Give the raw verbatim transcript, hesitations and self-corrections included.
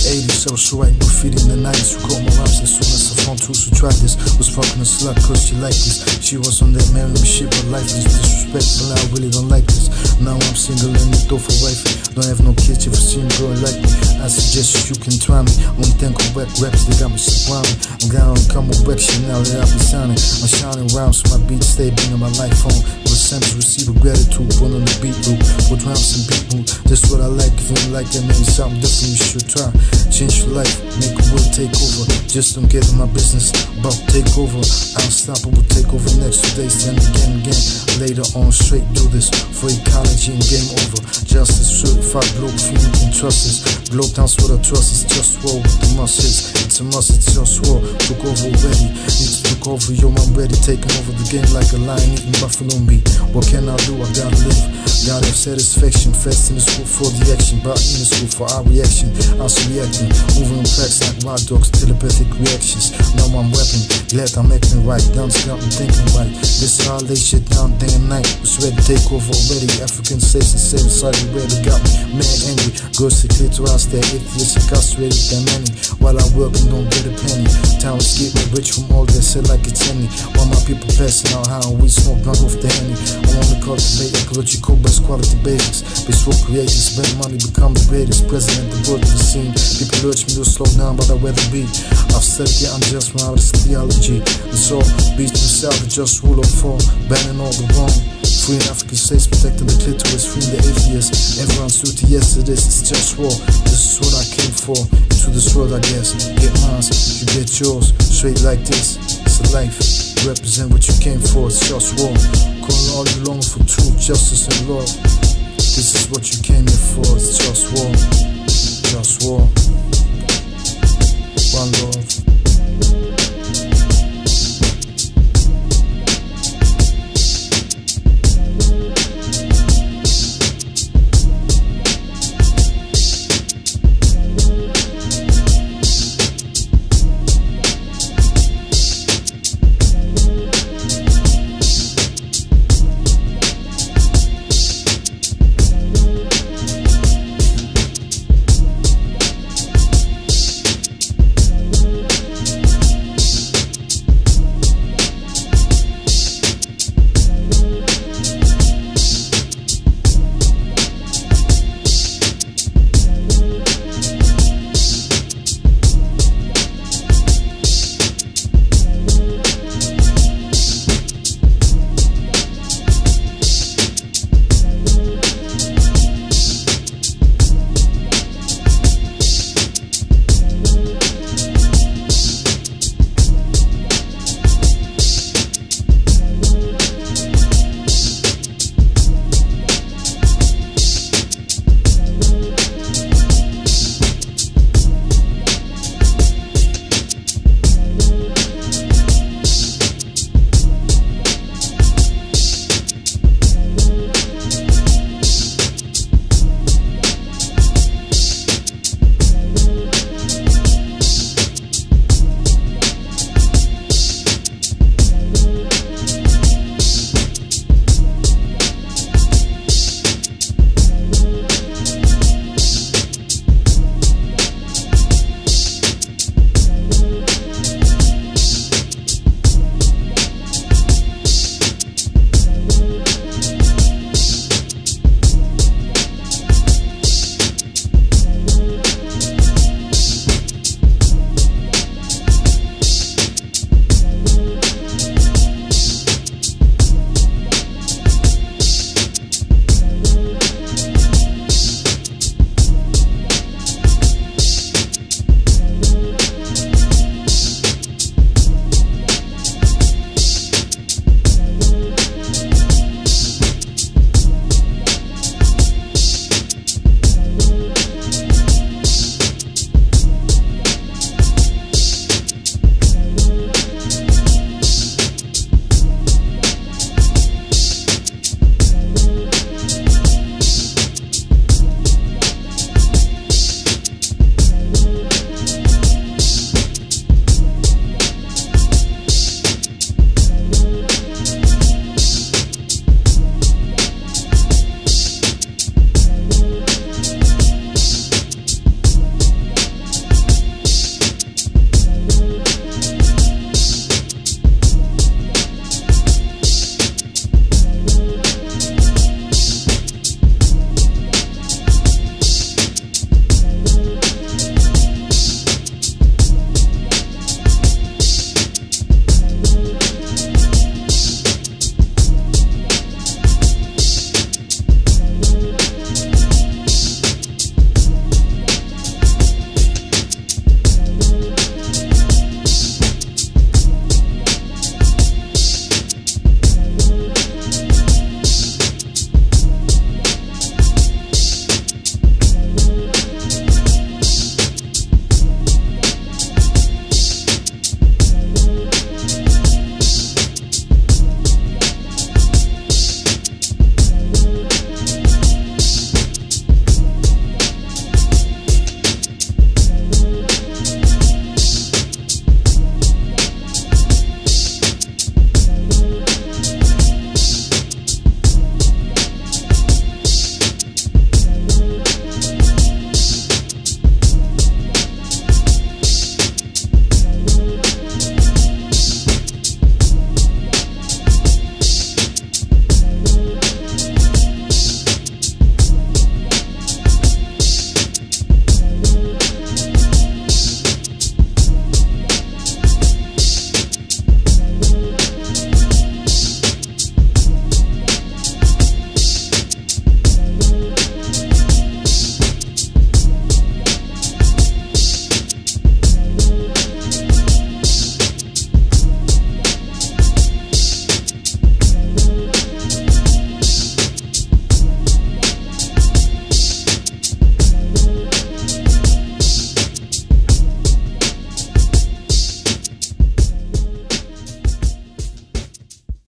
eighties, I was writing graffiti in the nineties. Who got my rhymes as soon as I found two who tried this. Was fucking a slut cause she liked this. She was on that marrying me shit, but life is disrespectful. I really don't like this. Now I'm single and it for wifey. Don't have no kids if you see me girl like me. I suggest you can try me. I won't think of whack raps, they got me sublimin'. I'm down on come back shit now that I've been signing. I'm shining rhymes so my beats stay bringing my life home. With samples receive a gratitude, put on the beat loop. With rhymes and beat mood. That's what I like. If you don't like that, maybe something different you should try. Change your life, make a world take over. Just don't get in my business, about to take over. Unstoppable take over next two days, then again, again. Later on, straight do this for ecology and game over. Justice, certified globe, feeling can trust this. Globe towns what I trust is just war with the muscles. It's a must, it's just war. Took over already, need to took over, yo, I'm ready. Taking over the game like a lion eating buffalo meat. What can I do? I gotta live. Gotta have satisfaction. Fast in the school for the action, but in the school for our reaction. I was reacting, moving in packs like wild dogs, telepathic reactions. Now I'm rapping, glad I'm acting right. Dance got me thinking right. This is how I lay shit down day and night. Was ready to take over already. African states and same side ready got me mad angry. Girls declitorize their atheists incarcerated their many. While I work and don't get a penny. Towns get me rich from all that shit like it's any. While my people passing out how we smoke blunt off the henny. I wanna cultivate ecological best quality basics. Peaceful creation, spend money, become the greatest president the world has seen. People urge me to slow down, but I'd rather be. I've studied the unjust when I was theology. And so, beats themselves, the just rule of four, banning all the wrong. Free in African states, protecting the clitoris, freeing the atheists. Everyone's duty, yes it is, it's just war. This is what I came for, into this world I guess. Get mine, you get yours, straight like this. It's a life, represent what you came for, it's just war. Calling all you longing for truth, justice and love. This is what you came here for, it's just war.